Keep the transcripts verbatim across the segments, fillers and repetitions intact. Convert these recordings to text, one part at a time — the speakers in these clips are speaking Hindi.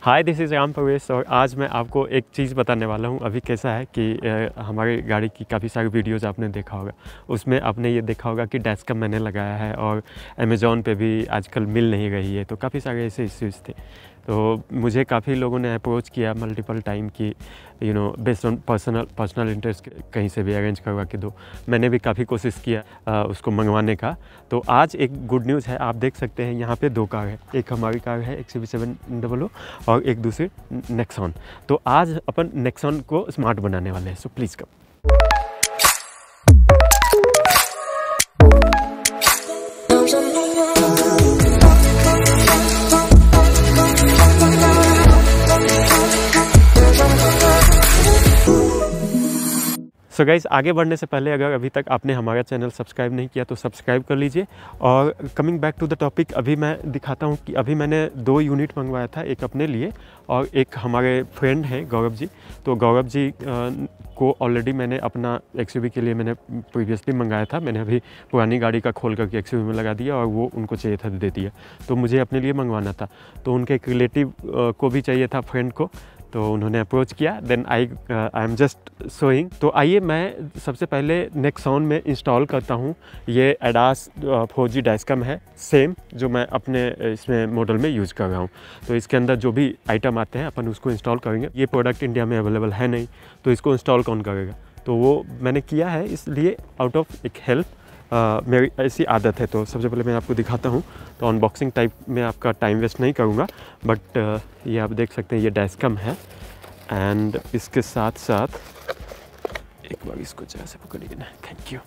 हाय, दिस इज़ राम प्रवेश और आज मैं आपको एक चीज़ बताने वाला हूँ। अभी कैसा है कि हमारी गाड़ी की काफ़ी सारी वीडियोज़ आपने देखा होगा, उसमें आपने ये देखा होगा कि डैशकैम मैंने लगाया है और अमेज़ॉन पे भी आजकल मिल नहीं रही है। तो काफ़ी सारे ऐसे इश्यूज़ थे। तो मुझे काफ़ी लोगों ने अप्रोच किया मल्टीपल टाइम कि you know based on personal personal interest कहीं से भी अरेंज करवा के दो। मैंने भी काफ़ी कोशिश किया आ, उसको मंगवाने का। तो आज एक गुड न्यूज़ है, आप देख सकते हैं यहाँ पे दो कार है, एक हमारी कार है x u v seven double o और एक दूसरी नेक्सॉन। तो आज अपन नेक्सॉन को स्मार्ट बनाने वाले हैं। So please come. So so guys, आगे बढ़ने से पहले अगर अभी तक आपने हमारा चैनल सब्सक्राइब नहीं किया तो सब्सक्राइब कर लीजिए। और coming back to the topic, अभी मैं दिखाता हूँ कि अभी मैंने दो यूनिट मंगवाया था, एक अपने लिए और एक हमारे फ्रेंड हैं गौरव जी। तो गौरव जी को ऑलरेडी मैंने अपना एक्सयूवी के लिए मैंने प्रीवियसली मंगाया था। मैंने अभी पुरानी गाड़ी का खोल करके एक्सयूवी में लगा दिया और वो उनको चाहिए था दे दिया। तो मुझे अपने लिए मंगवाना था, तो उनके एक रिलेटिव को भी चाहिए था, फ्रेंड को, तो उन्होंने अप्रोच किया। Then I I am just showing. तो आइए मैं सबसे पहले नेक्सॉन में इंस्टॉल करता हूँ। ये एडास फोर जी डैशकैम है, सेम जो मैं अपने इसमें मॉडल में यूज़ कर रहा हूँ। तो इसके अंदर जो भी आइटम आते हैं अपन उसको इंस्टॉल करेंगे। ये प्रोडक्ट इंडिया में अवेलेबल है नहीं, तो इसको इंस्टॉल कौन करेगा? तो वो मैंने किया है, इसलिए आउट ऑफ एक हेल्प Uh, मेरी ऐसी आदत है। तो सबसे पहले मैं आपको दिखाता हूँ। तो अनबॉक्सिंग टाइप में आपका टाइम वेस्ट नहीं करूँगा, बट uh, ये आप देख सकते हैं ये डैशकैम है। एंड इसके साथ साथ एक बार इसको जगह से पकड़िए ना, थैंक यू।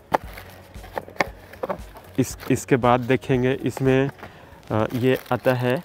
इस इसके बाद देखेंगे इसमें uh, ये आता है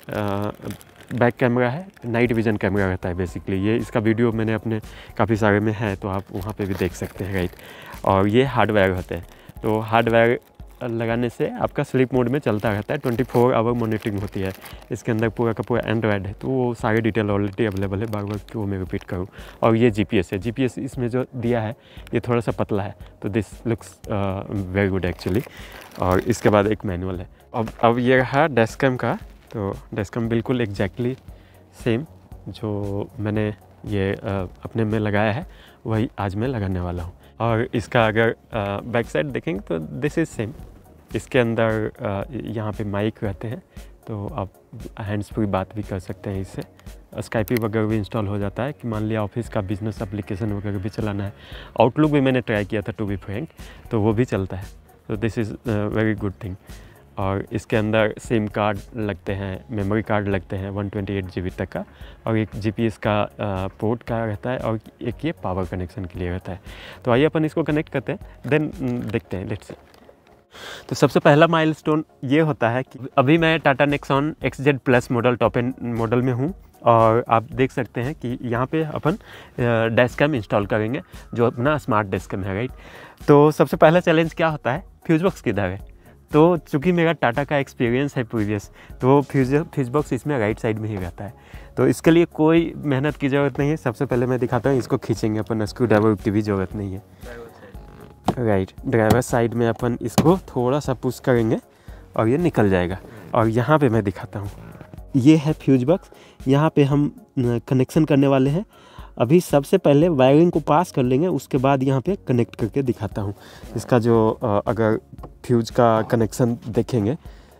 बैक कैमरा है, नाइट विजन कैमरा रहता है बेसिकली। ये इसका वीडियो मैंने अपने काफ़ी सारे में है, तो आप वहाँ पे भी देख सकते हैं, राइट। और ये हार्डवेयर होते हैं। तो हार्डवेयर लगाने से आपका स्लीप मोड में चलता रहता है, ट्वेंटी फोर आवर मॉनिटरिंग होती है। इसके अंदर पूरा का पूरा एंड्रॉयड है, तो वो सारे डिटेल ऑलरेडी अवेलेबल है, बार बार क्यों मैं रिपीट करूँ। और ये जीपीएस है, जीपीएस इसमें जो दिया है ये थोड़ा सा पतला है, तो this looks very good actually. और इसके बाद एक मैनुअल है। अब अब ये रहा डैशकैम का। तो डैशकैम बिल्कुल एग्जैक्टली सेम जो मैंने ये uh, अपने में लगाया है, वही आज मैं लगाने वाला हूँ। और इसका अगर बैक साइड देखेंगे तो दिस इज़ सेम। इसके अंदर यहाँ पे माइक रहते हैं, तो आप हैंड्स फ्री बात भी कर सकते हैं इससे। स्काइपी वगैरह भी इंस्टॉल हो जाता है कि मान लिया ऑफिस का बिजनेस एप्लीकेशन वगैरह भी चलाना है। आउटलुक भी मैंने ट्राई किया था टू बी फ्रैंक, तो वो भी चलता है। तो this is very good thing. और इसके अंदर सिम कार्ड लगते हैं, मेमोरी कार्ड लगते हैं one twenty eight G B तक का, और एक जीपीएस का पोर्ट का रहता है, और एक ये पावर कनेक्शन के लिए रहता है। तो आइए अपन इसको कनेक्ट करते हैं, देन देखते हैं, लेट्स सी। तो सबसे पहला माइलस्टोन ये होता है कि अभी मैं Tata Nexon x z plus model top end model में हूँ, और आप देख सकते हैं कि यहाँ पे अपन डैशकैम इंस्टॉल करेंगे, जो अपना स्मार्ट डैशकैम है, राइट। तो सबसे पहला चैलेंज क्या होता है, फ्यूज बॉक्स किधर है। तो चूँकि मेरा टाटा का एक्सपीरियंस है प्रीवियस, तो फ्यूज फ्यूज बॉक्स इसमें राइट साइड में ही रहता है। तो इसके लिए कोई मेहनत की ज़रूरत नहीं है। सबसे पहले मैं दिखाता हूँ, इसको खींचेंगे अपन, स्क्रू ड्राइवर की भी ज़रूरत नहीं है, राइट। ड्राइवर साइड में अपन इसको थोड़ा सा पुश करेंगे और ये निकल जाएगा। और यहाँ पे मैं दिखाता हूँ, ये है फ्यूज बॉक्स। यहाँ पे हम कनेक्शन करने वाले हैं। अभी सबसे पहले वायरिंग को पास कर लेंगे, उसके बाद यहाँ पे कनेक्ट करके दिखाता हूँ। इसका जो अगर फ्यूज का कनेक्शन देखेंगे,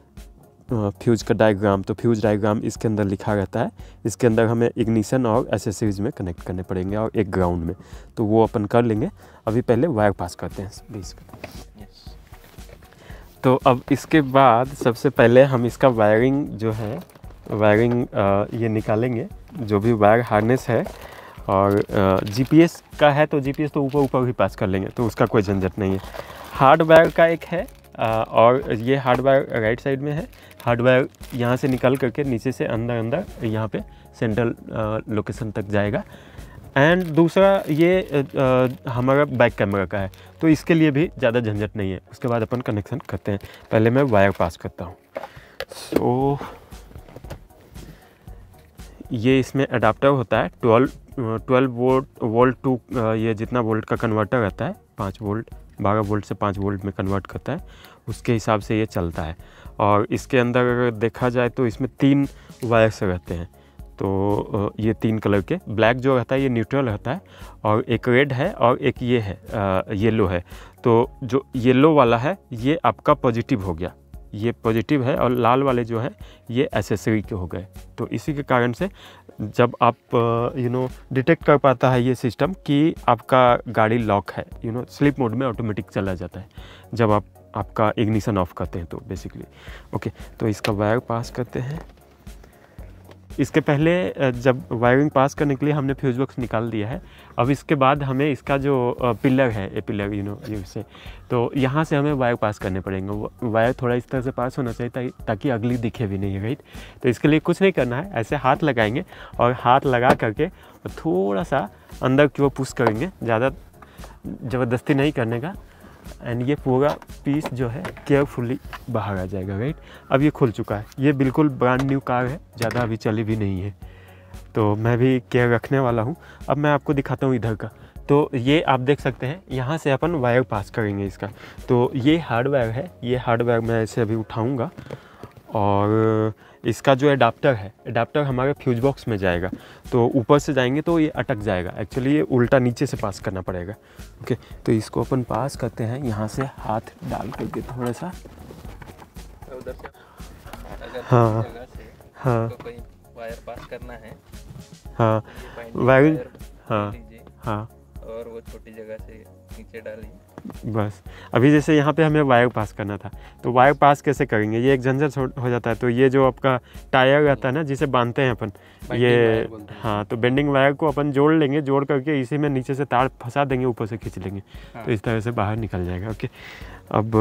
फ्यूज का डायग्राम, तो फ्यूज डायग्राम इसके अंदर लिखा रहता है। इसके अंदर हमें इग्निशन और एसेसरीज में कनेक्ट करने पड़ेंगे, और एक ग्राउंड में, तो वो अपन कर लेंगे। अभी पहले वायर पास करते हैं बीस का। तो अब इसके बाद सबसे पहले हम इसका वायरिंग जो है, वायरिंग ये निकालेंगे, जो भी वायर हार्नेस है। और जीपीएस का है तो जीपीएस तो ऊपर ऊपर ही पास कर लेंगे, तो उसका कोई झंझट नहीं है। हार्डवेयर का एक है, और ये हार्डवेयर राइट साइड में है। हार्डवेयर यहाँ से निकल करके नीचे से अंदर अंदर यहाँ पे सेंट्रल लोकेशन तक जाएगा। एंड दूसरा ये आ, हमारा बैक कैमरा का है, तो इसके लिए भी ज़्यादा झंझट नहीं है। उसके बाद अपन कनेक्शन करते हैं। पहले मैं वायर पास करता हूँ। सो ये इसमें अडाप्टर होता है, twelve twelve volt volt to ये जितना वोल्ट का कन्वर्टर रहता है, पाँच वोल्ट बारह वोल्ट से पाँच वोल्ट में कन्वर्ट करता है, उसके हिसाब से ये चलता है। और इसके अंदर अगर देखा जाए तो इसमें तीन वायर्स रहते हैं, तो ये तीन कलर के, ब्लैक जो रहता है ये न्यूट्रल रहता है, और एक रेड है और एक ये है येलो है। तो जो येलो वाला है ये आपका पॉजिटिव हो गया, ये पॉजिटिव है, और लाल वाले जो है ये एसेसरी के हो गए। तो इसी के कारण से जब आप यू नो डिटेक्ट कर पाता है ये सिस्टम कि आपका गाड़ी लॉक है, यू नो स्लीप मोड में ऑटोमेटिक चला जाता है जब आप आपका इग्निशन ऑफ करते हैं तो बेसिकली। ओके, तो इसका वायर पास करते हैं। इसके पहले जब वायरिंग पास करने के लिए हमने फ्यूज बॉक्स निकाल दिया है। अब इसके बाद हमें इसका जो पिलर है, ए पिलर यू नो से, तो यहाँ से हमें वायर पास करने पड़ेंगे। वायर थोड़ा इस तरह से पास होना चाहिए ताकि अगली दिखे भी नहीं, राइट। तो इसके लिए कुछ नहीं करना है, ऐसे हाथ लगाएंगे और हाथ लगा करके थोड़ा सा अंदर की ओर पुश करेंगे, ज़्यादा ज़बरदस्ती नहीं करने का। एंड ये पूरा पीस जो है केयरफुली बाहर आ जाएगा, राइट। अब ये खुल चुका है, ये बिल्कुल ब्रांड न्यू कार है, ज़्यादा अभी चली भी नहीं है, तो मैं भी केयर रखने वाला हूँ। अब मैं आपको दिखाता हूँ इधर का। तो ये आप देख सकते हैं, यहाँ से अपन वायर पास करेंगे इसका। तो ये हार्डवेयर है, ये हार्डवेयर मैं ऐसे अभी उठाऊँगा, और इसका जो एडाप्टर है, एडाप्टर हमारे फ्यूज बॉक्स में जाएगा। तो ऊपर से जाएंगे तो ये अटक जाएगा, एक्चुअली ये उल्टा नीचे से पास करना पड़ेगा। ओके, तो इसको अपन पास करते हैं यहाँ से हाथ डाल करके थोड़ा सा। उधर से अगर हाँ जगह से हाँ तो कोई वायर पास करना है, हाँ बाइंडिंग वायरिंग, वायर हाँ लीजिए हाँ और वो छोटी जगह से नीचे डालिए। बस। अभी जैसे यहाँ पे हमें वायर पास करना था, तो वायर पास कैसे करेंगे, ये एक झंझट हो जाता है। तो ये जो आपका टायर रहता है ना, जिसे बांधते हैं अपन, ये हाँ, तो बेंडिंग वायर को अपन जोड़ लेंगे, जोड़ करके इसी में नीचे से तार फंसा देंगे, ऊपर से खींच लेंगे। हाँ। तो इस तरह से बाहर निकल जाएगा। ओके, अब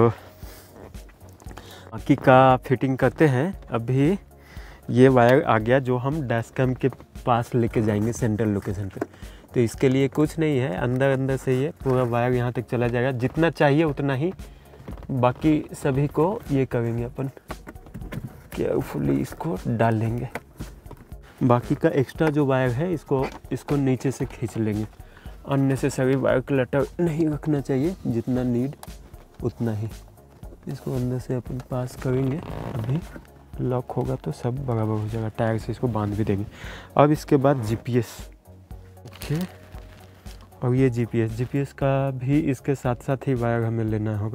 बाकी का फिटिंग करते हैं। अभी ये वायर आ गया जो हम डैश कैम के पास लेके जाएंगे सेंट्रल लोकेशन पे। तो इसके लिए कुछ नहीं है, अंदर अंदर से ये पूरा वायर यहाँ तक चला जाएगा, जितना चाहिए उतना ही। बाकी सभी को ये करेंगे अपन, केयरफुली इसको डाल लेंगे। बाकी का एक्स्ट्रा जो वायर है इसको इसको नीचे से खींच लेंगे। अननेसेसरी वायर क्लटर नहीं रखना चाहिए, जितना नीड उतना ही। इसको अंदर से अपन पास करेंगे, अभी लॉक होगा तो सब बराबर हो जाएगा। टायर से इसको बांध भी देंगे। अब इसके बाद जीपीएस, ओके, और ये जीपीएस जीपीएस का भी इसके साथ साथ ही वायर हमें लेना होगा।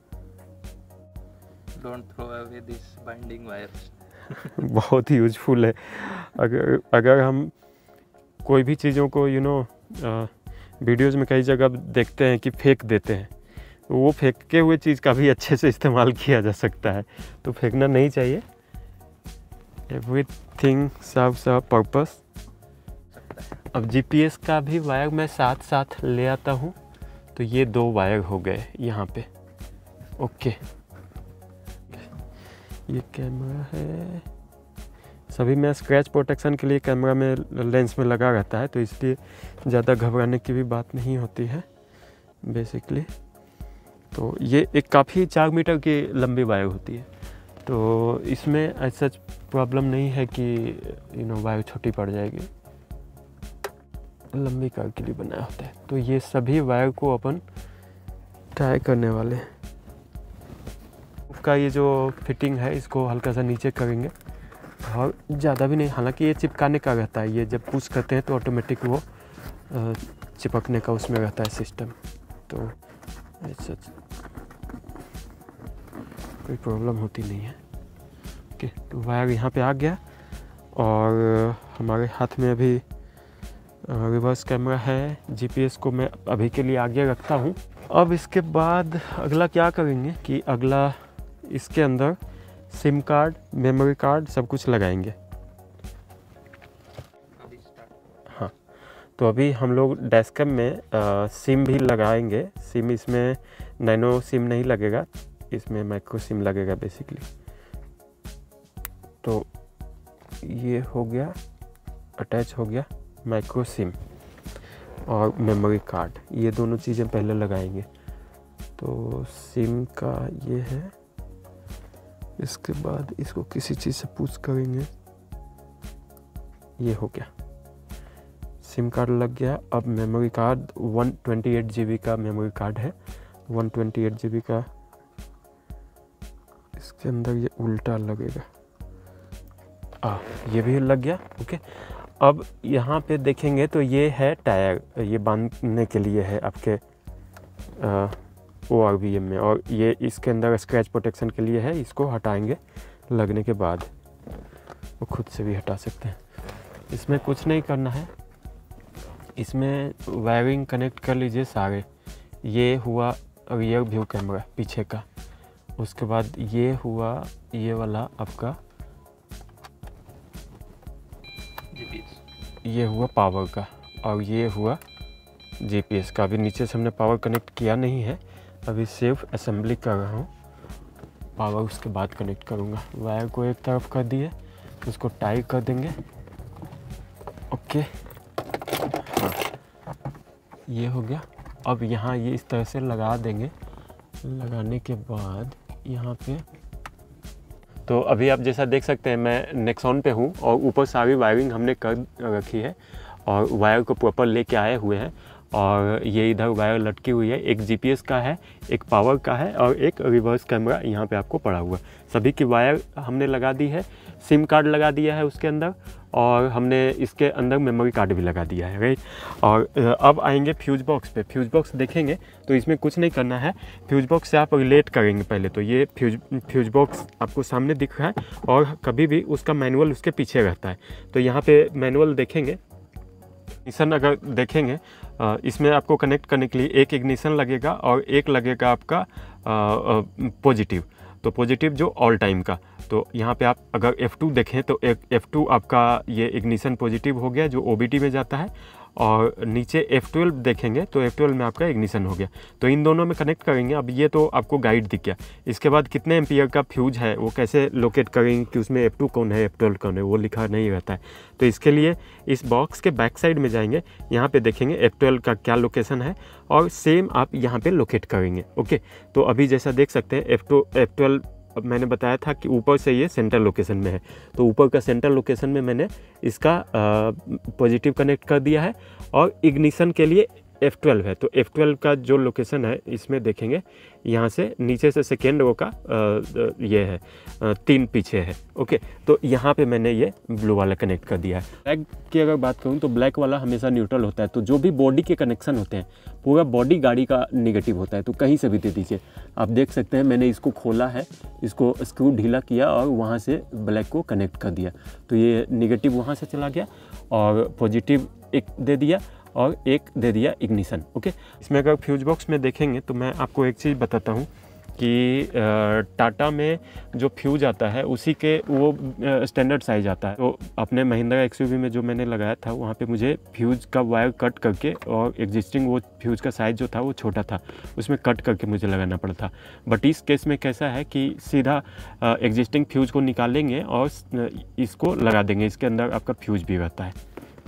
Don't throw away this binding wires. बहुत ही यूजफुल है। अगर अगर हम कोई भी चीज़ों को यू नो वीडियोज़ में कई जगह देखते हैं कि फेंक देते हैं, तो वो फेंके हुए चीज़ का भी अच्छे से इस्तेमाल किया जा सकता है, तो फेंकना नहीं चाहिए। Everything serves a purpose. अब जीपीएस का भी वायर मैं साथ साथ ले आता हूँ। तो ये दो वायर हो गए यहाँ पे। ओके, ये कैमरा है, सभी में स्क्रैच प्रोटेक्शन के लिए कैमरा में लेंस में लगा रहता है, तो इसलिए ज़्यादा घबराने की भी बात नहीं होती है बेसिकली। तो ये एक काफ़ी चार मीटर की लंबी वायर होती है, तो इसमें ऐसा प्रॉब्लम नहीं है कि यू नो वायर छोटी पड़ जाएगी। लंबी कार के लिए बनाया होता है। तो ये सभी वायर को अपन टाई करने वाले हैं। उसका ये जो फिटिंग है इसको हल्का सा नीचे करेंगे, और ज़्यादा भी नहीं। हालांकि ये चिपकाने का रहता है, ये जब पुश करते हैं तो ऑटोमेटिक वो चिपकने का उसमें रहता है सिस्टम। तो ऐसा कोई प्रॉब्लम होती नहीं है। ओके, तो वायर यहाँ पे आ गया, और हमारे हाथ में अभी रिवर्स कैमरा है। जीपीएस को मैं अभी के लिए आगे रखता हूँ। अब इसके बाद अगला क्या करेंगे कि अगला इसके अंदर सिम कार्ड, मेमोरी कार्ड सब कुछ लगाएंगे। हाँ, तो अभी हम लोग डैशकैम में आ, सिम भी लगाएंगे। सिम इसमें नैनो सिम नहीं लगेगा, इसमें माइक्रो सिम लगेगा बेसिकली। तो ये हो गया, अटैच हो गया माइक्रो सिम और मेमोरी कार्ड, ये दोनों चीज़ें पहले लगाएंगे। तो सिम का ये है, इसके बाद इसको किसी चीज़ से पुश करेंगे, ये हो गया, सिम कार्ड लग गया। अब memory card one twenty eight G B का मेमोरी कार्ड है, one twenty eight G B का। इसके अंदर ये उल्टा लगेगा, आ, ये भी लग गया। ओके, अब यहाँ पे देखेंगे तो ये है टायर, ये बांधने के लिए है आपके ओ आर वी एम में, और ये इसके अंदर स्क्रैच प्रोटेक्शन के लिए है। इसको हटाएंगे लगने के बाद, वो खुद से भी हटा सकते हैं। इसमें कुछ नहीं करना है, इसमें वायरिंग कनेक्ट कर लीजिए सारे। ये हुआ रियर व्यू कैमरा पीछे का, उसके बाद ये हुआ ये वाला आपका जीपीएस, ये हुआ पावर का, और ये हुआ जीपीएस का। अभी नीचे से हमने पावर कनेक्ट किया नहीं है, अभी सिर्फ असेंबली कर रहा हूँ। पावर उसके बाद कनेक्ट करूँगा। वायर को एक तरफ कर दिए, उसको टाइट कर देंगे। ओके, हाँ ये हो गया। अब यहाँ ये इस तरह से लगा देंगे। लगाने के बाद यहाँ पे तो अभी आप जैसा देख सकते हैं मैं नेक्सॉन पे हूँ, और ऊपर सारी वायरिंग हमने कर रखी है और वायर को प्रॉपर लेके आए हुए हैं। और ये इधर वायर लटकी हुई है, एक जीपीएस का है, एक पावर का है, और एक रिवर्स कैमरा यहाँ पे आपको पड़ा हुआ है। सभी की वायर हमने लगा दी है, सिम कार्ड लगा दिया है उसके अंदर, और हमने इसके अंदर मेमोरी कार्ड भी लगा दिया है, राइट। और अब आएंगे फ्यूज बॉक्स पे। फ्यूज बॉक्स देखेंगे तो इसमें कुछ नहीं करना है। फ्यूज बॉक्स से आप रिलेट करेंगे पहले। तो ये फ्यूज फ्यूज बॉक्स आपको सामने दिख रहा है, और कभी भी उसका मैनुअल उसके पीछे रहता है। तो यहाँ पे मैनुअल देखेंगे, इग्निशन अगर देखेंगे, इसमें आपको कनेक्ट करने के लिए एक इग्निशन लगेगा और एक लगेगा आपका पॉजिटिव। तो पॉजिटिव जो ऑल टाइम का, तो यहाँ पे आप अगर एफ टू देखें तो एक एफ टू आपका ये इग्निशन पॉजिटिव हो गया जो ओ बी टी में जाता है, और नीचे एफ ट्वेल्व देखेंगे तो एफ ट्वेल्व में आपका इग्निशन हो गया। तो इन दोनों में कनेक्ट करेंगे। अब ये तो आपको गाइड दिख गया। इसके बाद कितने एम्पियर का फ्यूज है वो कैसे लोकेट करेंगे कि उसमें एफ टू कौन है एफ ट्वेल्व कौन है, वो लिखा नहीं रहता है। तो इसके लिए इस बॉक्स के बैक साइड में जाएंगे, यहाँ पे देखेंगे एफ ट्वेल्व का क्या लोकेशन है, और सेम आप यहाँ पे लोकेट करेंगे। ओके, तो अभी जैसा देख सकते हैं एफ टू एफ ट्वेल्व, अब मैंने बताया था कि ऊपर से ये सेंटर लोकेशन में है, तो ऊपर का सेंटर लोकेशन में मैंने इसका पॉजिटिव कनेक्ट कर दिया है। और इग्निशन के लिए एफ ट्वेल्व है, तो एफ ट्वेल्व का जो लोकेशन है इसमें देखेंगे यहाँ से नीचे से सेकेंड रो का आ, ये है आ, तीन पीछे है। ओके, तो यहाँ पे मैंने ये ब्लू वाला कनेक्ट कर दिया है। ब्लैक की अगर बात करूँ तो ब्लैक वाला हमेशा न्यूट्रल होता है। तो जो भी बॉडी के कनेक्शन होते हैं, पूरा बॉडी गाड़ी का निगेटिव होता है, तो कहीं से भी दे दीजिए। आप देख सकते हैं मैंने इसको खोला है, इसको स्क्रू ढीला किया और वहाँ से ब्लैक को कनेक्ट कर दिया। तो ये निगेटिव वहाँ से चला गया, और पॉजिटिव एक दे दिया, और एक दे दिया इग्निशन। ओके, इसमें अगर फ्यूज बॉक्स में देखेंगे तो मैं आपको एक चीज़ बताता हूँ कि टाटा में जो फ्यूज आता है उसी के वो स्टैंडर्ड साइज आता है। तो अपने महिंद्रा एक्सयूवी में जो मैंने लगाया था वहाँ पे मुझे फ्यूज का वायर कट करके, और एग्जिस्टिंग वो फ्यूज का साइज़ जो था वो छोटा था, उसमें कट करके मुझे लगाना पड़ा था। बट इस केस में कैसा है कि सीधा एग्जिस्टिंग फ्यूज को निकालेंगे और इसको लगा देंगे। इसके अंदर आपका फ्यूज भी रहता है।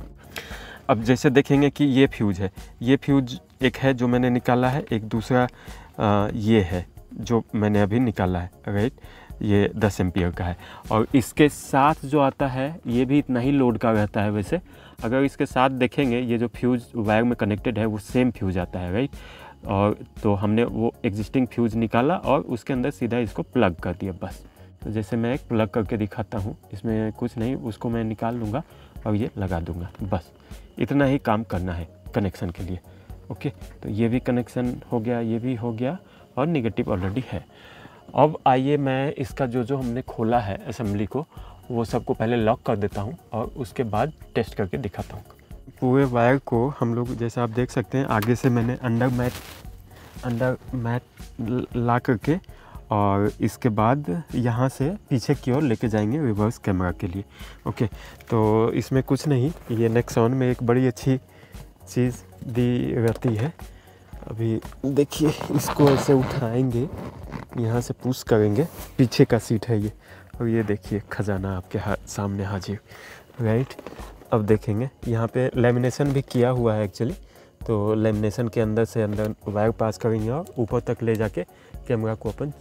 अब जैसे देखेंगे कि ये फ्यूज है, ये फ्यूज एक है जो मैंने निकाला है, एक दूसरा आ, ये है जो मैंने अभी निकाला है, राइट। ये दस एम्पियर का है, और इसके साथ जो आता है ये भी इतना ही लोड का रहता है। वैसे अगर इसके साथ देखेंगे ये जो फ्यूज वायर में कनेक्टेड है वो सेम फ्यूज आता है, राइट। और तो हमने वो एग्जिस्टिंग फ्यूज निकाला और उसके अंदर सीधा इसको प्लग कर दिया, बस। तो जैसे मैं एक प्लग करके दिखाता हूँ, इसमें कुछ नहीं, उसको मैं निकाल लूँगा और ये लगा दूँगा, बस। इतना ही काम करना है कनेक्शन के लिए। ओके, तो ये भी कनेक्शन हो गया, ये भी हो गया, और नेगेटिव ऑलरेडी है। अब आइए मैं इसका जो जो हमने खोला है असेंबली को, वो सबको पहले लॉक कर देता हूँ और उसके बाद टेस्ट करके दिखाता हूँ। पूरे वायर को हम लोग जैसा आप देख सकते हैं, आगे से मैंने अंडर मैट अंडर मैट ला करके, और इसके बाद यहाँ से पीछे की ओर लेके जाएंगे रिवर्स कैमरा के लिए। ओके, तो इसमें कुछ नहीं, ये नेक्सॉन में एक बड़ी अच्छी चीज़ दी रहती है। अभी देखिए, इसको ऐसे उठाएंगे, यहाँ से पुश करेंगे, पीछे का सीट है ये, और ये देखिए खजाना आपके हाथ सामने हाजिर, राइट। अब देखेंगे यहाँ पे लेमिनेशन भी किया हुआ है एक्चुअली, तो लेमिनेशन के अंदर से अंदर वायर पास करेंगे और ऊपर तक ले जाके कैमरा को अपन,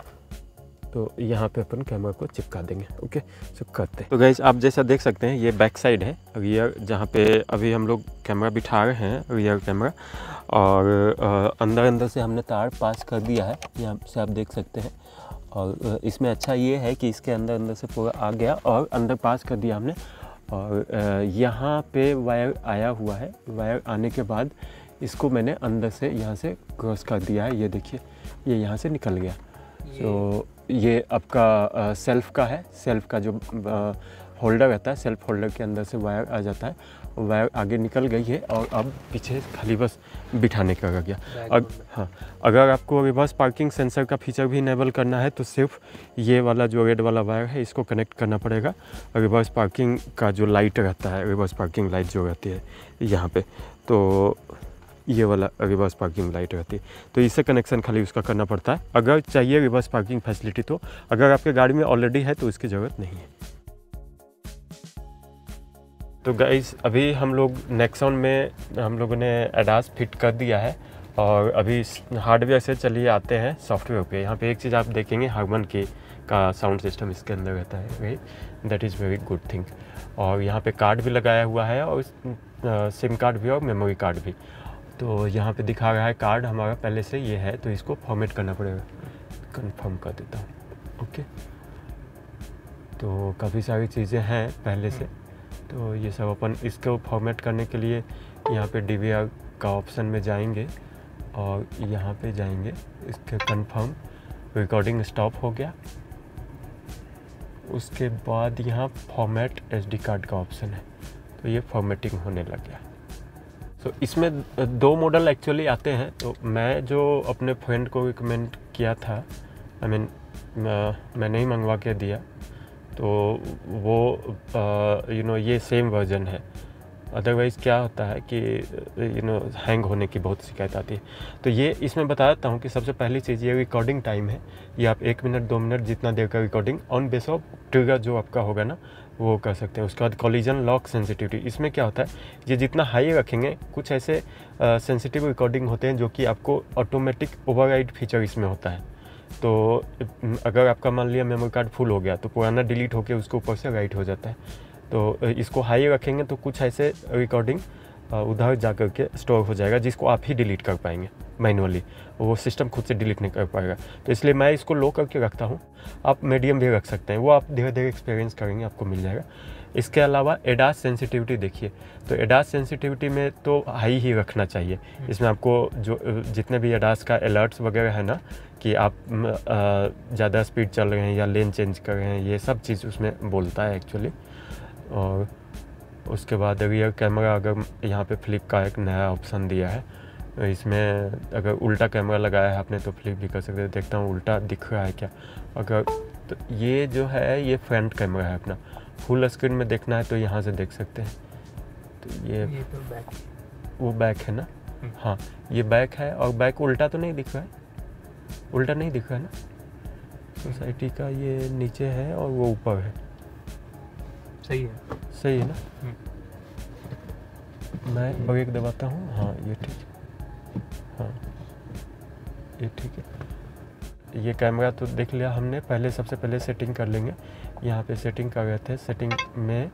तो यहाँ पे अपन कैमरा को चिपका देंगे। ओके, सो करते हैं। तो गाइस आप जैसा देख सकते हैं ये बैक साइड है, रियर जहाँ पे अभी हम लोग कैमरा बिठा रहे हैं, रियर कैमरा, और आ, अंदर अंदर से हमने तार पास कर दिया है, यहाँ से आप देख सकते हैं। और इसमें अच्छा ये है कि इसके अंदर अंदर से पूरा आ गया और अंदर पास कर दिया हमने। और यहाँ पे वायर आया हुआ है, वायर आने के बाद इसको मैंने अंदर से यहाँ से क्रॉस कर दिया है। ये देखिए ये यहाँ से निकल गया। तो ये आपका सेल्फ़ का है, सेल्फ़ का जो होल्डर रहता है, सेल्फ होल्डर के अंदर से वायर आ जाता है, वायर आगे निकल गई है और अब पीछे खाली बस बिठाने का रह गया। अग, हाँ, अगर आपको रिवर्स पार्किंग सेंसर का फीचर भी इनेबल करना है तो सिर्फ ये वाला जो रेड वाला वायर है इसको कनेक्ट करना पड़ेगा। रिवर्स पार्किंग का जो लाइट रहता है, रिवर्स पार्किंग लाइट जो रहती है यहाँ पे, तो ये वाला रिवर्स पार्किंग लाइट रहती है, तो इससे कनेक्शन खाली उसका करना पड़ता है अगर चाहिए रिवर्स पार्किंग फैसिलिटी। तो अगर आपके गाड़ी में ऑलरेडी है तो इसकी ज़रूरत नहीं है। तो गाइस अभी हम लोग नेक्सॉन में हम लोगों ने एडास फिट कर दिया है और अभी हार्डवेयर से चलिए आते हैं सॉफ्टवेयर पे। यहाँ पे एक चीज़ आप देखेंगे, हार्मन के का साउंड सिस्टम इसके अंदर रहता है, right, that is very good thing. और यहाँ पे कार्ड भी लगाया हुआ है और सिम कार्ड भी और मेमोरी कार्ड भी। तो यहाँ पे दिखा रहा है कार्ड हमारा पहले से ये है, तो इसको फॉर्मेट करना पड़ेगा। कंफर्म कर देता हूँ, ओके। तो काफ़ी सारी चीज़ें हैं पहले से, तो ये सब अपन इसको फॉर्मेट करने के लिए यहाँ पे डी वी आर का ऑप्शन में जाएंगे और यहाँ पे जाएंगे, इसके कंफर्म रिकॉर्डिंग स्टॉप हो गया। उसके बाद यहाँ फॉर्मेट एस डी कार्ड का ऑप्शन है, तो ये फॉर्मेटिंग होने लग गया। तो इसमें दो मॉडल एक्चुअली आते हैं, तो मैं जो अपने फ्रेंड को रिकमेंड किया था, आई मीन मैंने ही मंगवा के दिया, तो वो यू नो ये सेम वर्जन है। अदरवाइज़ क्या होता है कि यू नो हैंग होने की बहुत शिकायत आती है। तो ये इसमें बता देता हूँ कि सबसे पहली चीज़ ये रिकॉर्डिंग टाइम है। ये आप एक मिनट दो मिनट जितना देर का recording on base of trigger जो आपका होगा ना वो कर सकते हैं। उसके बाद कॉलिजन लॉक सेंसिटिविटी, इसमें क्या होता है, ये जितना हाई रखेंगे कुछ ऐसे सेंसिटिव रिकॉर्डिंग होते हैं जो कि आपको ऑटोमेटिक ओवरराइड फीचर इसमें होता है। तो अगर आपका मान लिया मेमोरी कार्ड फुल हो गया तो पुराना डिलीट होकर उसके ऊपर से राइट हो जाता है। तो इसको हाई रखेंगे तो कुछ ऐसे रिकॉर्डिंग उधर जा कर के स्टोर हो जाएगा जिसको आप ही डिलीट कर पाएंगे मैनुअली, वो सिस्टम खुद से डिलीट नहीं कर पाएगा। तो इसलिए मैं इसको लो करके रखता हूँ। आप मीडियम भी रख सकते हैं, वो आप धीरे धीरे एक्सपीरियंस करेंगे आपको मिल जाएगा। इसके अलावा एडास सेंसिटिविटी देखिए, तो एडास सेंसिटिविटी में तो हाई ही रखना चाहिए। इसमें आपको जो जितने भी एडास का अलर्ट्स वगैरह है ना कि आप ज़्यादा स्पीड चल रहे हैं या लेन चेंज कर रहे हैं, ये सब चीज़ उसमें बोलता है एक्चुअली। और उसके बाद रियर कैमरा, अगर यहाँ पे फ्लिप का एक नया ऑप्शन दिया है, इसमें अगर उल्टा कैमरा लगाया है आपने तो फ्लिप भी कर सकते हैं। देखता हूँ उल्टा दिख रहा है क्या। अगर तो ये जो है ये फ्रंट कैमरा है अपना, फुल स्क्रीन में देखना है तो यहाँ से देख सकते हैं। तो ये, ये तो बैक, वो बैक है ना, हाँ ये बैक है। और बैक उल्टा तो नहीं दिख रहा है, उल्टा नहीं दिख रहा है ना। सोसाइटी का ये नीचे है और वो ऊपर है, सही है, सही है ना। मैं ब्रेक दबाता हूँ, हाँ ये ठीक है, हाँ ये ठीक है। ये कैमरा तो देख लिया हमने। पहले सबसे पहले सेटिंग कर लेंगे। यहाँ पे सेटिंग कर रहे थे, सेटिंग में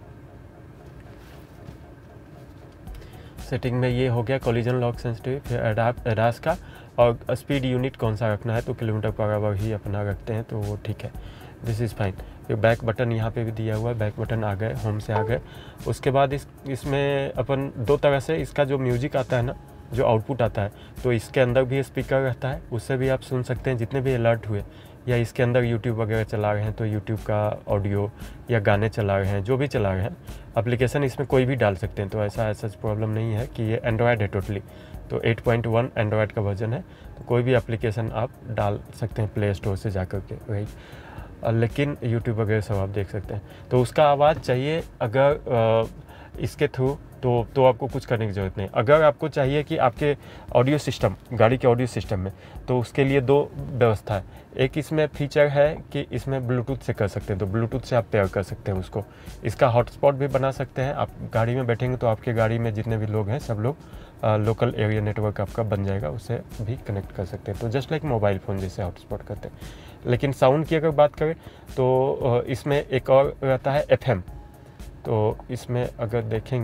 सेटिंग में ये हो गया कॉलिजन लॉक सेंसिटिव, फिर एडाप एडास का, और स्पीड यूनिट कौन सा रखना है तो किलोमीटर पर आवर ही अपना रखते हैं, तो वो ठीक है, दिस इज़ फाइन। फिर बैक बटन यहाँ पे भी दिया हुआ है, बैक बटन आ गए, होम से आ गए। उसके बाद इस इसमें अपन दो तरह से इसका जो म्यूजिक आता है ना, जो आउटपुट आता है, तो इसके अंदर भी स्पीकर रहता है, उससे भी आप सुन सकते हैं जितने भी अलर्ट हुए, या इसके अंदर यूट्यूब वगैरह चला रहे हैं तो यूट्यूब का ऑडियो या गाने चला रहे हैं, जो भी चला रहे हैं एप्लीकेशन इसमें कोई भी डाल सकते हैं। तो ऐसा ऐसा प्रॉब्लम नहीं है कि ये एंड्रॉयड है टोटली, तो एट पॉइंट वन एंड्रॉयड का वर्जन है, तो कोई भी एप्लीकेशन आप डाल सकते हैं प्ले स्टोर से जा कर के, राइट। लेकिन यूट्यूब वगैरह सब आप देख सकते हैं। तो उसका आवाज़ चाहिए अगर इसके थ्रू तो तो आपको कुछ करने की ज़रूरत नहीं। अगर आपको चाहिए कि आपके ऑडियो सिस्टम, गाड़ी के ऑडियो सिस्टम में, तो उसके लिए दो व्यवस्था है। एक इसमें फीचर है कि इसमें ब्लूटूथ से कर सकते हैं, तो ब्लूटूथ से आप पेयर कर सकते हैं उसको। इसका हॉटस्पॉट भी बना सकते हैं। आप गाड़ी में बैठेंगे तो आपके गाड़ी में जितने भी लोग हैं सब लोग लोकल एरिया नेटवर्क आपका बन जाएगा, उससे भी कनेक्ट कर सकते हैं। तो जस्ट लाइक मोबाइल फ़ोन जैसे हॉटस्पॉट करते हैं। लेकिन साउंड की अगर बात करें तो इसमें एक और रहता है एफ एम। तो इसमें अगर देखेंगे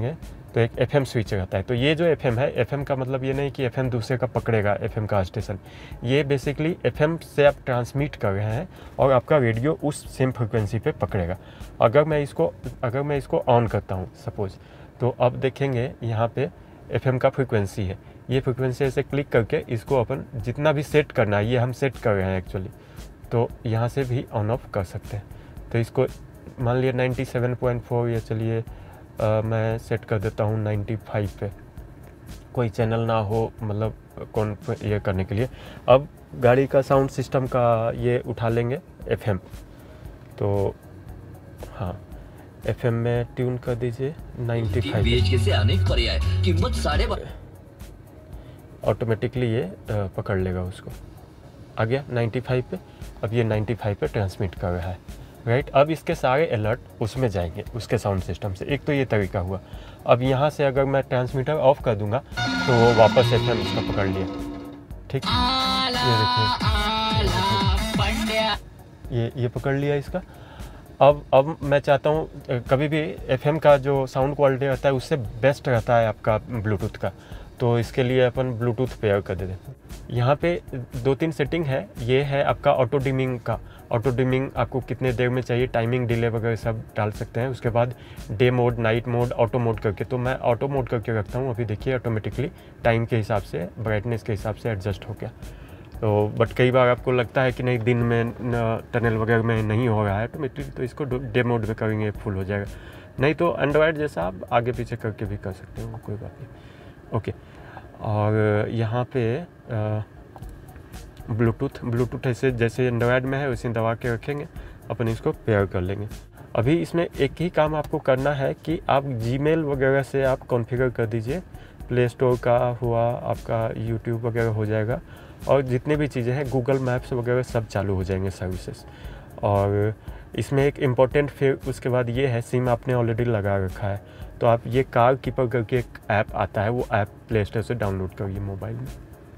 तो एक एफएम स्विच रहता है। तो ये जो एफएम है, एफएम का मतलब ये नहीं कि एफएम दूसरे का पकड़ेगा एफएम का स्टेशन, ये बेसिकली एफएम से आप ट्रांसमिट कर रहे हैं और आपका रेडियो उस सेम फ्रिक्वेंसी पे पकड़ेगा। अगर मैं इसको अगर मैं इसको ऑन करता हूँ सपोज़, तो अब देखेंगे यहाँ पे एफएम का फ्रिक्वेंसी है, ये फ्रिक्वेंसी ऐसे क्लिक करके इसको अपन जितना भी सेट करना है, ये हम सेट कर रहे हैं एक्चुअली, तो यहाँ से भी ऑन ऑफ कर सकते हैं। तो इसको मान लिया नाइन्टी सेवन पॉइंट फोर, या चलिए आ, मैं सेट कर देता हूँ नाइन्टी फाइव पे, कोई चैनल ना हो मतलब कौन ये करने के लिए। अब गाड़ी का साउंड सिस्टम का ये उठा लेंगे एफएम, तो हाँ एफएम में ट्यून कर दीजिए नाइन्टी फाइव, बीएचके से अनेक पर्याय कीमत साढ़े ऑटोमेटिकली ये आ, पकड़ लेगा उसको। आ गया नाइन्टी फाइव पे, अब ये नाइन्टी फाइव पे ट्रांसमिट कर रहा है, राइट। अब इसके सारे अलर्ट उसमें जाएंगे उसके साउंड सिस्टम से। एक तो ये तरीका हुआ। अब यहाँ से अगर मैं ट्रांसमीटर ऑफ कर दूंगा तो वो वापस एफएम इसका पकड़ लिया, ठीक। ये देखिए, ये ये पकड़ लिया इसका। अब अब मैं चाहता हूँ, कभी भी एफएम का जो साउंड क्वालिटी रहता है उससे बेस्ट रहता है आपका ब्लूटूथ का, तो इसके लिए अपन ब्लूटूथ पेयर कर देते हैं। यहाँ पे दो तीन सेटिंग है। ये है आपका ऑटो डिमिंग का, ऑटो डिमिंग आपको कितने देर में चाहिए, टाइमिंग डिले वगैरह सब डाल सकते हैं। उसके बाद day mode, night mode, auto mode करके, तो मैं ऑटो मोड करके रखता हूँ। अभी देखिए ऑटोमेटिकली टाइम के हिसाब से, ब्राइटनेस के हिसाब से एडजस्ट हो गया। तो बट कई बार आपको लगता है कि नहीं दिन में टनल वगैरह में नहीं हो रहा है ऑटोमेटिकली, तो इसको डे मोड में करेंगे फुल हो जाएगा। नहीं तो एंड्रॉयड जैसा आप आगे पीछे करके भी कर सकते हो, कोई बात नहीं। ओके, और यहाँ पे ब्लूटूथ ब्लूटूथ ऐसे जैसे एंड्रॉयड में है वैसे दबा के रखेंगे, अपन इसको पेयर कर लेंगे। अभी इसमें एक ही काम आपको करना है कि आप जीमेल वगैरह से आप कॉन्फ़िगर कर दीजिए। प्ले स्टोर का हुआ, आपका यूट्यूब वगैरह हो जाएगा, और जितने भी चीज़ें हैं गूगल मैप्स वगैरह सब चालू हो जाएंगे सर्विसेज। और इसमें एक इम्पॉर्टेंट फिर उसके बाद ये है, सिम आपने ऑलरेडी लगा रखा है तो आप ये कार कीपर करके एक ऐप आता है, वो ऐप प्ले स्टोर से डाउनलोड करिए मोबाइल में।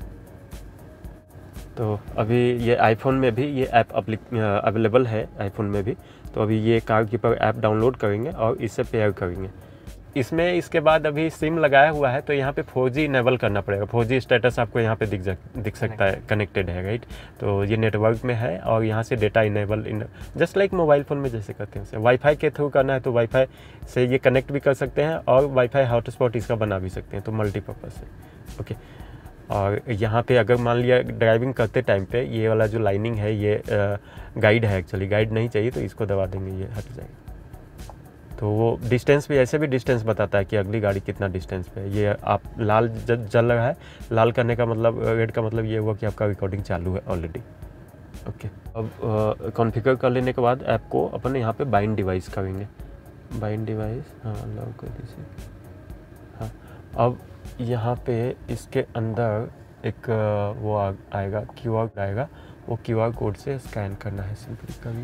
तो अभी ये आईफोन में भी ये ऐप अवेलेबल है, आईफोन में भी। तो अभी ये कार कीपर ऐप डाउनलोड करेंगे और इससे पेयर करेंगे। इसमें इसके बाद अभी सिम लगाया हुआ है तो यहाँ पे फोर जी इनेबल करना पड़ेगा। फोर जी स्टेटस आपको यहाँ पे दिख जा दिख सकता है, कनेक्टेड है, राइट। तो ये नेटवर्क में है और यहाँ से data enable in just like mobile phone में जैसे करते हैं उसे। वाईफाई के थ्रू करना है तो वाईफाई से ये कनेक्ट भी कर सकते हैं और वाईफाई हॉटस्पॉट इसका बना भी सकते हैं, तो मल्टीपर्पज़ है। ओके, और यहाँ पे अगर मान लिया ड्राइविंग करते टाइम पे ये वाला जो लाइनिंग है ये गाइड है, एक्चुअली गाइड नहीं चाहिए तो इसको दबा देंगे, ये हट जाएगा। तो वो डिस्टेंस भी ऐसे भी डिस्टेंस बताता है कि अगली गाड़ी कितना डिस्टेंस पे है। ये आप लाल जल रहा है, लाल करने का मतलब, रेड का मतलब ये हुआ कि आपका रिकॉर्डिंग चालू है ऑलरेडी। ओके, अब कॉन्फ़िगर कर लेने के बाद ऐप को अपन यहाँ पे बाइंड डिवाइस करेंगे। बाइंड डिवाइस, हाँ अलाउ कर दीजिए। हाँ, अब यहाँ पे इसके अंदर एक वो आ, आएगा क्यू आर आएगा, वो क्यू आर कोड से स्कैन करना है सिंपली, कभी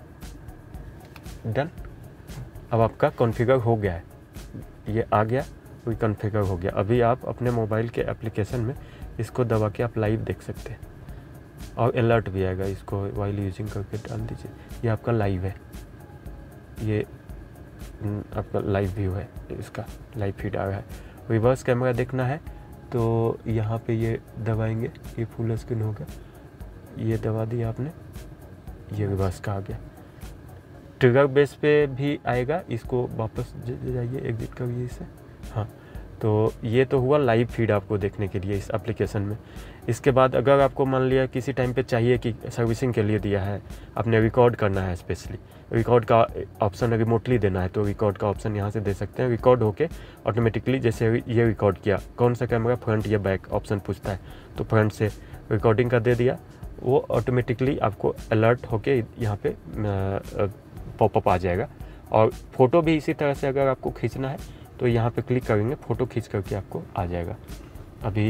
डन। अब आपका कॉन्फ़िगर हो गया है, ये आ गया, कोई कॉन्फ़िगर हो गया। अभी आप अपने मोबाइल के एप्लीकेशन में इसको दबा के आप लाइव देख सकते हैं और अलर्ट भी आएगा। इसको वाइल यूजिंग करके डाल दीजिए, ये आपका लाइव है, ये आपका लाइव व्यू है, इसका लाइव फीड आ रहा है। रिवर्स कैमरा देखना है तो यहाँ पे ये दबाएंगे, ये फुल स्क्रीन होगा, ये दबा दिया आपने, ये रिवर्स का आ गया। ट्रिगर बेस पे भी आएगा, इसको वापस जाइए, एग्जिट करिए इसे। हाँ, तो ये तो हुआ लाइव फीड आपको देखने के लिए इस एप्लीकेशन में। इसके बाद अगर आपको मान लिया किसी टाइम पे चाहिए कि सर्विसिंग के लिए दिया है, आपने रिकॉर्ड करना है, स्पेशली रिकॉर्ड का ऑप्शन रिमोटली देना है तो रिकॉर्ड का ऑप्शन यहाँ से दे सकते हैं। रिकॉर्ड होके ऑटोमेटिकली जैसे ये रिकॉर्ड किया, कौन सा कैमरा, फ्रंट या बैक ऑप्शन पूछता है, तो फ्रंट से रिकॉर्डिंग का दे दिया, वो ऑटोमेटिकली आपको अलर्ट होके यहाँ पे पॉपअप आ जाएगा। और फ़ोटो भी इसी तरह से अगर आपको खींचना है तो यहाँ पे क्लिक करेंगे, फ़ोटो खींच करके आपको आ जाएगा। अभी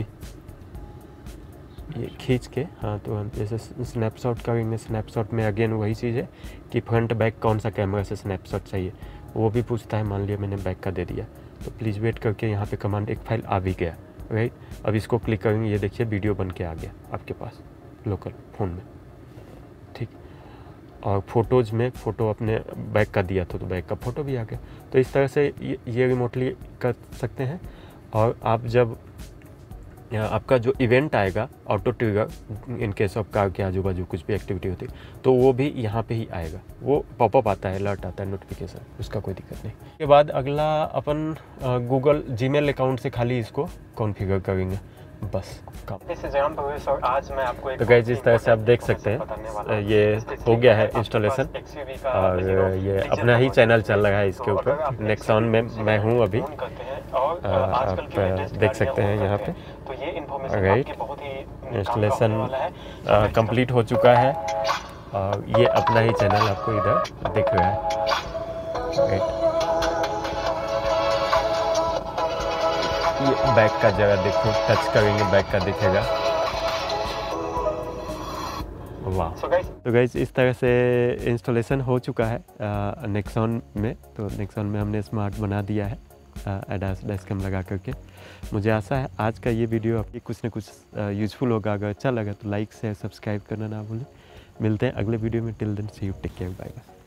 ये खींच के, हाँ, तो हम जैसे स्नैपशॉट करेंगे, स्नैपशॉट में अगेन वही चीज़ है कि फ्रंट बैक कौन सा कैमरा से स्नैपशॉट चाहिए, वो भी पूछता है। मान लिया मैंने बैक का दे दिया तो प्लीज़ वेट करके यहाँ पे कमांड, एक फाइल आ भी गया, राइट। अब इसको क्लिक करेंगे, ये देखिए वीडियो बन के आ गया आपके पास लोकल फ़ोन में, ठीक। और फोटोज़ में फ़ोटो अपने बैक का दिया था तो बैक का फ़ोटो भी आ गया। तो इस तरह से ये, ये रिमोटली कर सकते हैं। और आप जब आपका जो इवेंट आएगा auto trigger in case of car के आजू बाजू कुछ भी एक्टिविटी होती है तो वो भी यहाँ पे ही आएगा, वो पॉपअप आता है, अलर्ट आता है, नोटिफिकेशन, उसका कोई दिक्कत नहीं। उसके बाद अगला अपन गूगल जीमेल अकाउंट से खाली इसको कॉन्फ़िगर करेंगे, बस काम। और आज मैं आपको तो गाइस इस तरह से आप देख सकते हैं ये हो गया है इंस्टॉलेशन और ये अपना ही चैनल चल रहा है इसके ऊपर। नेक्सॉन में मैं हूँ अभी, आप देख सकते हैं यहाँ पे। राइट, इंस्टॉलेशन कंप्लीट हो चुका है और ये अपना ही चैनल आपको इधर दिख रहा है। राइट, ये बैक का जगह देखो, टच करेंगे बैक का दिखेगा। वाह, तो गाइस इस तरह से इंस्टॉलेशन हो चुका है नेक्सॉन में। तो नेक्सॉन में हमने स्मार्ट बना दिया है एडास डैशकैम लगा करके। मुझे आशा है आज का ये वीडियो आपकी कुछ ना कुछ यूज़फुल होगा। अगर अच्छा लगा तो लाइक शेयर सब्सक्राइब करना ना भूलें। मिलते हैं अगले वीडियो में। Till then see you, take care, bye bye.